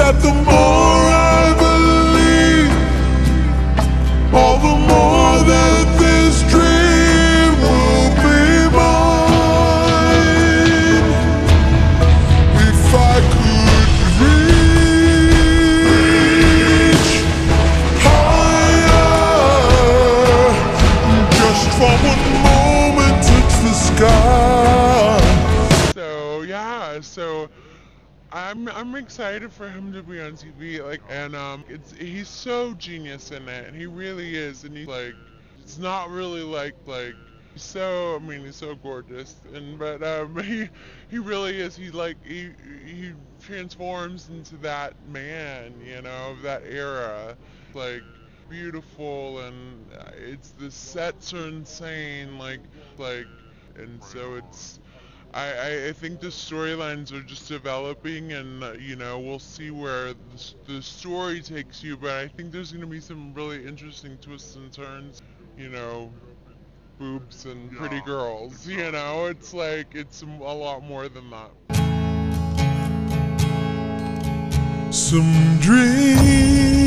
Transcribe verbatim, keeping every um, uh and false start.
that the more I believe, all the more that this dream will be mine. If I could reach higher, just for one moment touch the sky. So yeah, so I'm I'm excited for him to be on T V, like, and um, it's he's so genius in it, and he really is, and he's like, it's not really like like so. I mean, he's so gorgeous, and but um, he he really is. He like he he transforms into that man, you know, of that era, like beautiful, and it's the sets are insane, like like, and so it's. I, I think the storylines are just developing, and uh, you know, we'll see where the, the story takes you, but I think there's going to be some really interesting twists and turns, you know, boobs and pretty girls, you know, it's like, it's a lot more than that. Some dreams